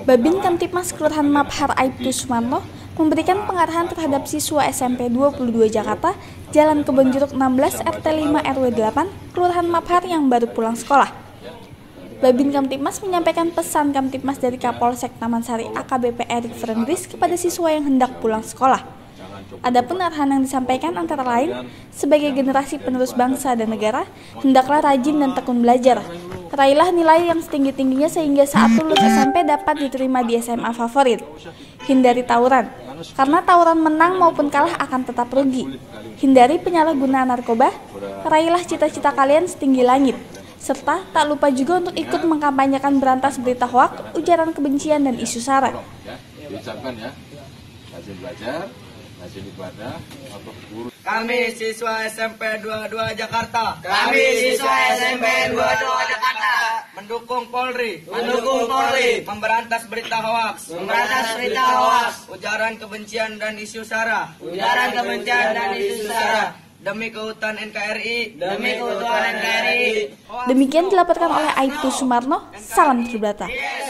Babin Kamtibmas Kelurahan Mabhar Aibtu Sumarno memberikan pengarahan terhadap siswa SMP 22 Jakarta, Jalan Kebonjeruk 16 RT 5 RW 8, Kelurahan Mabhar yang baru pulang sekolah. Babin Kamtibmas menyampaikan pesan Kamtibmas dari Kapolsek Taman Sari AKBP Erik Frendris kepada siswa yang hendak pulang sekolah. Adapun arahan yang disampaikan antara lain, sebagai generasi penerus bangsa dan negara, hendaklah rajin dan tekun belajar. Raihlah nilai yang setinggi-tingginya sehingga saat lulus SMP dapat diterima di SMA favorit. Hindari tawuran, karena tawuran menang maupun kalah akan tetap rugi. Hindari penyalahgunaan narkoba, raihlah cita-cita kalian setinggi langit. Serta tak lupa juga untuk ikut mengkampanyekan berantas berita hoaks, ujaran kebencian, dan isu sara. Diucapkan ya, rajin belajar, rajin ibadah, atau guru. Kami siswa SMP 22 Jakarta. Kami siswa SMP 22 Jakarta. Mendukung Polri. Mendukung Polri. Memberantas berita hoaks. Memberantas berita hoaks. Ujaran kebencian dan isu sara. Ujaran kebencian dan isu sara. Demi keutuhan NKRI. Demi keutuhan NKRI. Demikian dilaporkan oleh Aibtu Sumarno. Salam Tribrata.